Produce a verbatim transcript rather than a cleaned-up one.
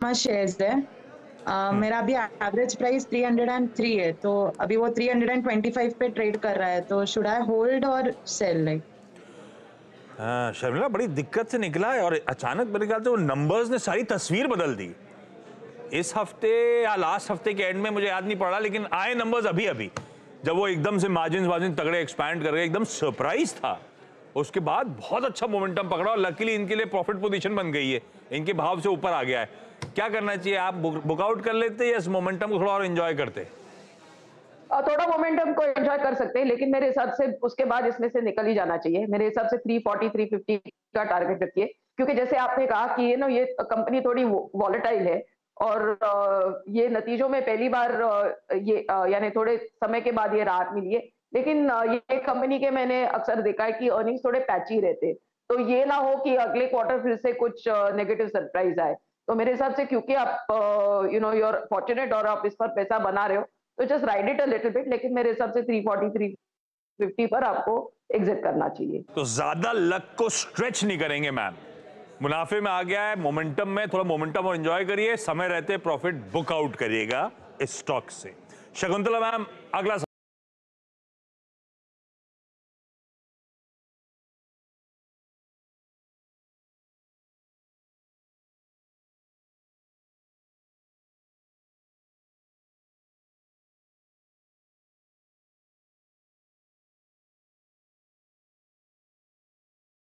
पांच शेयर्स है। uh, मेरा अभी एवरेज प्राइस तीन सौ तीन है, तो अभी वो तीन सौ पच्चीस पे ट्रेड कर रहा है, तो शुड आई होल्ड और सेल? लाइक हाँ, शर्मिला बड़ी दिक्कत से निकला है और अचानक मेरे ख्याल से वो नंबर्स ने सारी तस्वीर बदल दी। इस हफ्ते या लास्ट हफ्ते के एंड में मुझे याद नहीं पड़ा, लेकिन आए नंबर्स अभी अभी जब वो एकदम से मार्जिन वार्जिन तगड़े एक्सपैंड कर गए, एकदम सरप्राइज था। उसके बाद बहुत अच्छा मोमेंटम पकड़ा और लकीली इनके लिए प्रॉफिट पोजीशन बन गई है, इनके भाव से ऊपर आ गया है। क्या करना चाहिए? आप बुक आउट कर लेते या इस मोमेंटम को थोड़ा और एंजॉय करते? थोड़ा मोमेंटम को एंजॉय कर सकते हैं, लेकिन मेरे हिसाब से उसके बाद इसमें से निकल ही जाना चाहिए। मेरे हिसाब से तीन सौ चालीस तीन सौ पचास का टारगेट रखिए, क्योंकि जैसे आपने कहा कि ये ना ये कंपनी थोड़ी वॉलेटाइल है और ये नतीजों में पहली बार ये यानी थोड़े समय के बाद ये राहत मिली है। लेकिन ये कंपनी के मैंने अक्सर देखा है कि अर्निंग्स थोड़े पैची रहते, तो ये ना हो कि अगले क्वार्टर फिर से कुछ नेगेटिव सरप्राइज आए। तो मेरे हिसाब से क्योंकि आप you know you are fortunate और आप इस पर पैसा बना रहे हो, तो just ride it a little bit, लेकिन मेरे हिसाब से तीन सौ चालीस तीन सौ पचास पर आपको एग्जिट करना चाहिए। तो ज्यादा लक को स्ट्रेच नहीं करेंगे मैम, मुनाफे में आ गया है, मोमेंटम में थोड़ा मोमेंटम और एंजॉय करिए, समय रहते प्रॉफिट बुक आउट करिएगा इस स्टॉक से। शकुंतला मैम, अगला